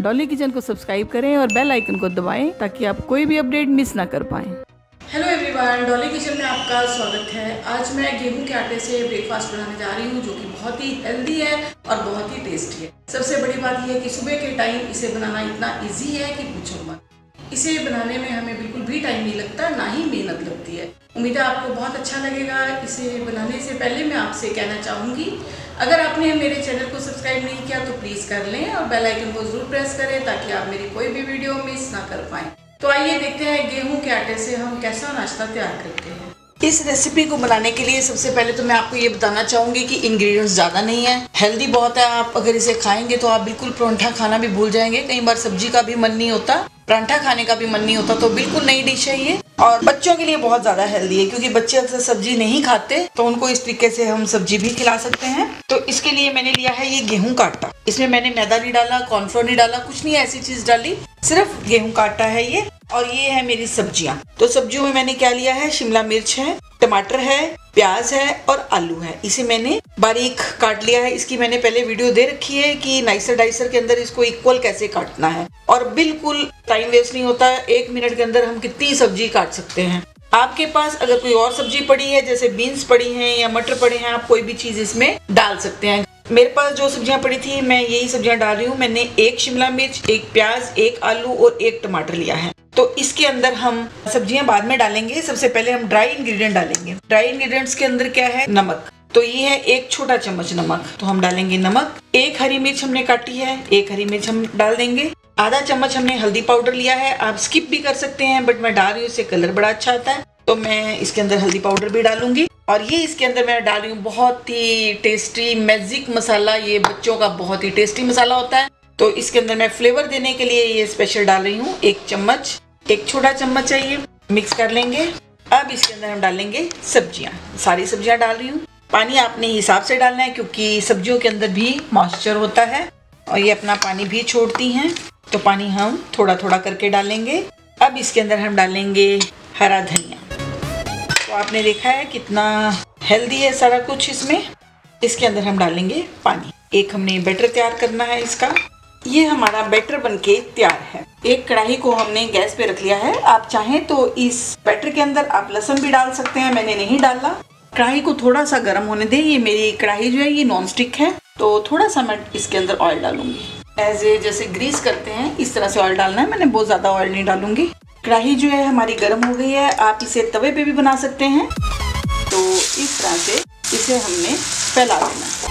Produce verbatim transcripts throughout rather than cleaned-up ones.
Dolly kitchen को subscribe करें और बेल आइकन को दबाएं ताकि आप कोई भी अपडेट मिस ना कर पाएं। हेलो एवरीवन, डॉली किचन में आपका स्वागत है। आज मैं गेहूं के आटे से ब्रेकफास्ट बनाने जा रही हूं जो कि बहुत ही हेल्दी है और बहुत ही टेस्टी है। सबसे बड़ी बात यह है कि सुबह के टाइम इसे बनाना इतना इजी है कि पूछो मत। इसे बनाने में हमें बिल्कुल भी टाइम नहीं लगता, ना ही मेहनत लगती है। उम्मीद है आपको बहुत अच्छा लगेगा। इसे बनाने से पहले मैं आपसे कहना चाहूँगी, अगर आपने मेरे चैनल को सब्सक्राइब नहीं किया तो प्लीज़ कर लें और बेल आइकन को जरूर प्रेस करें ताकि आप मेरी कोई भी वीडियो मिस ना कर पाएँ। तो आइए देखते हैं गेहूं के आटे से हम कैसा नाश्ता तैयार करते हैं। इस रेसिपी को बनाने के लिए सबसे पहले तो मैं आपको ये बताना चाहूँगी कि इंग्रेडिएंट्स ज़्यादा नहीं है, हेल्दी बहुत है। आप अगर इसे खाएंगे तो आप बिल्कुल परांठा खाना भी भूल जाएंगे। कई बार सब्जी का भी मन नहीं होता, परांठा खाने का भी मन नहीं होता, तो बिल्कुल नई डिश है ये। और बच्चों के लिए बहुत ज़्यादा हेल्दी है क्योंकि बच्चे अक्सर सब्जी नहीं खाते, तो उनको इस तरीके से हम सब्जी भी खिला सकते हैं। तो इसके लिए मैंने लिया है ये गेहूं का आटा। इसमें मैंने मैदा नहीं डाला, कॉर्नफ्लोर नहीं डाला, कुछ नहीं ऐसी चीज डाली, सिर्फ गेहूं का आटा है ये। और ये है मेरी सब्जियां। तो सब्जियों में मैंने क्या लिया है, शिमला मिर्च है, टमाटर है, प्याज है और आलू है। इसे मैंने बारीक काट लिया है। इसकी मैंने पहले वीडियो दे रखी है कि नाइसर डाइसर के अंदर इसको इक्वल कैसे काटना है। और बिल्कुल टाइम वेस्ट नहीं होता, एक मिनट के अंदर हम कितनी सब्जी काट सकते हैं। आपके पास अगर कोई और सब्जी पड़ी है, जैसे बीन्स पड़ी हैं या मटर पड़े हैं, आप कोई भी चीज इसमें डाल सकते हैं। मेरे पास जो सब्जियां पड़ी थी मैं यही सब्जियां डाल रही हूँ। मैंने एक शिमला मिर्च, एक प्याज, एक आलू और एक टमाटर लिया है। तो इसके अंदर हम सब्जियां बाद में डालेंगे। सबसे पहले हम ड्राई इंग्रेडिएंट डालेंगे। ड्राई इंग्रेडिएंट्स के अंदर क्या है, नमक। तो ये है एक छोटा चम्मच नमक, तो हम डालेंगे नमक। एक हरी मिर्च हमने काटी है, एक हरी मिर्च हम डाल देंगे। आधा चम्मच हमने हल्दी पाउडर लिया है, आप स्किप भी कर सकते हैं, बट मैं डाल रही हूँ, इससे कलर बड़ा अच्छा आता है, तो मैं इसके अंदर हल्दी पाउडर भी डालूंगी। और ये इसके अंदर मैं डाल रही हूँ बहुत ही टेस्टी मैजिक मसाला। ये बच्चों का बहुत ही टेस्टी मसाला होता है, तो इसके अंदर मैं फ्लेवर देने के लिए ये स्पेशल डाल रही हूँ। एक चम्मच, एक छोटा चम्मच है ये। मिक्स कर लेंगे। अब इसके अंदर हम डालेंगे सब्जियां। सारी सब्जियां डाल रही हूँ। पानी आपने हिसाब से डालना है क्योंकि सब्जियों के अंदर भी मॉइस्चर होता है और ये अपना पानी भी छोड़ती हैं, तो पानी हम थोड़ा थोड़ा करके डालेंगे। अब इसके अंदर हम डालेंगे हरा धनिया। तो आपने देखा है कितना हेल्दी है सारा कुछ इसमें। इसके अंदर हम डालेंगे पानी। एक हमने बैटर तैयार करना है इसका। ये हमारा बैटर बनके तैयार है। एक कढ़ाई को हमने गैस पे रख लिया है। आप चाहें तो इस बैटर के अंदर आप लहसुन भी डाल सकते हैं, मैंने नहीं डाला। कढ़ाई को थोड़ा सा गर्म होने दें। ये मेरी कढ़ाई जो है ये नॉन स्टिक है, तो थोड़ा सा मैं इसके अंदर ऑयल डालूंगी। एज ए जैसे ग्रीस करते हैं इस तरह से ऑयल डालना है, मैंने बहुत ज्यादा ऑयल नहीं डालूंगी। कढ़ाई जो है हमारी गर्म हो गई है। आप इसे तवे पे भी बना सकते हैं। तो इस तरह से इसे हमने फैला देना है।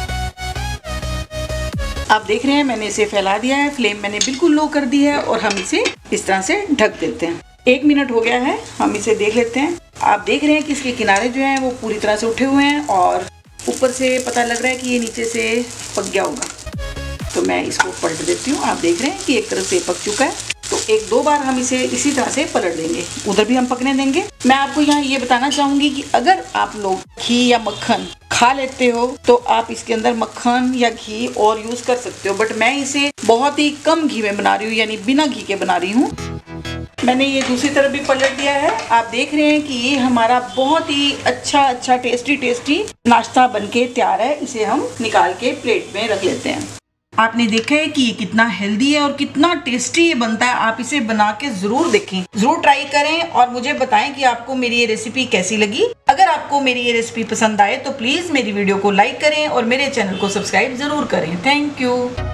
आप देख रहे हैं मैंने इसे फैला दिया है। फ्लेम मैंने बिल्कुल लो कर दी है और हम इसे इस तरह से ढक देते हैं। एक मिनट हो गया है, हम इसे देख लेते हैं। आप देख रहे हैं कि इसके किनारे जो हैं वो पूरी तरह से उठे हुए हैं और ऊपर से पता लग रहा है कि ये नीचे से पक गया होगा। तो मैं इसको पलट देती हूँ। आप देख रहे हैं कि एक तरफ से पक चुका है, तो एक दो बार हम इसे इसी तरह से पलट देंगे, उधर भी हम पकने देंगे। मैं आपको यहाँ ये बताना चाहूंगी कि अगर आप लोग घी या मक्खन खा लेते हो तो आप इसके अंदर मक्खन या घी और यूज कर सकते हो, बट मैं इसे बहुत ही कम घी में बना रही हूँ, यानी बिना घी के बना रही हूँ। मैंने ये दूसरी तरफ भी पलट दिया है। आप देख रहे हैं कि ये हमारा बहुत ही अच्छा अच्छा टेस्टी टेस्टी नाश्ता बनके तैयार है। इसे हम निकाल के प्लेट में रख लेते हैं। आपने देखा है कि ये कितना हेल्दी है और कितना टेस्टी ये बनता है। आप इसे बना के जरूर देखें, जरूर ट्राई करें और मुझे बताएं कि आपको मेरी ये रेसिपी कैसी लगी। अगर आपको मेरी ये रेसिपी पसंद आए तो प्लीज मेरी वीडियो को लाइक करें और मेरे चैनल को सब्सक्राइब जरूर करें। Thank you.